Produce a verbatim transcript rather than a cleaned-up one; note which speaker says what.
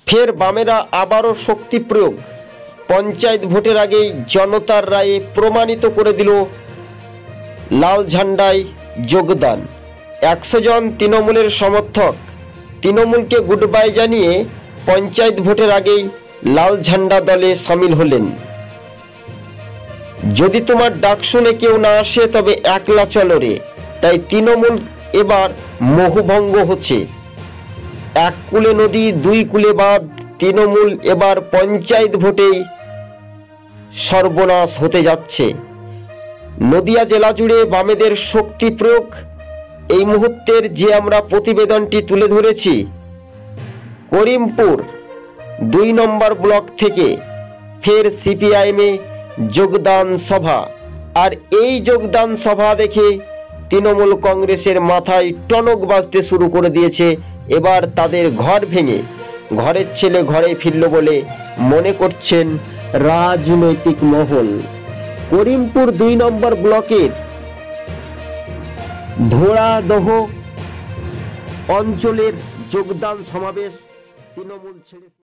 Speaker 1: ফের বামেরা আবারও শক্তি প্রয়োগ। পঞ্চায়েত ভোটের আগেই জনতার রায়ে প্রমাণিত করে দিল লাল ঝান্ডায় যোগদান। একশো জন তৃণমূলের সমর্থক তৃণমূলকে গুড বাই জানিয়ে পঞ্চায়েত ভোটের আগেই লাল ঝান্ডা দলে সামিল হলেন। যদি তোমার ডাক শুনে কেউ না আসে তবে একলা চলো রে। তাই তৃণমূল এবার মোহভঙ্গ হচ্ছে। এক কূলে নদী দুই কূলে বাঁধ, তৃণমূল এবার পঞ্চায়েত ভোটেই সর্বনাশ হতে যাচ্ছে। নদিয়া জেলা জুড়ে বামেদের শক্তি প্রয়োগ। এই মুহূর্তের যে আমরা প্রতিবেদনটি তুলে ধরেছি, করিমপুর দুই নম্বর ব্লক থেকে ফের সিপিআইএমে যোগদান সভা। আর এই যোগদান সভা দেখে তৃণমূল কংগ্রেসের মাথায় টনক বাজতে শুরু করে দিয়েছে। এবার তাদের ঘর ভেঙে ঘরের ছেলে ঘরে ফিরল বলে মনে করছেন রাজনৈতিক মহল। করিমপুর দুই নম্বর ব্লকের ধোড়াদহ অঞ্চলের যোগদান সমাবেশ তৃণমূল ছেড়ে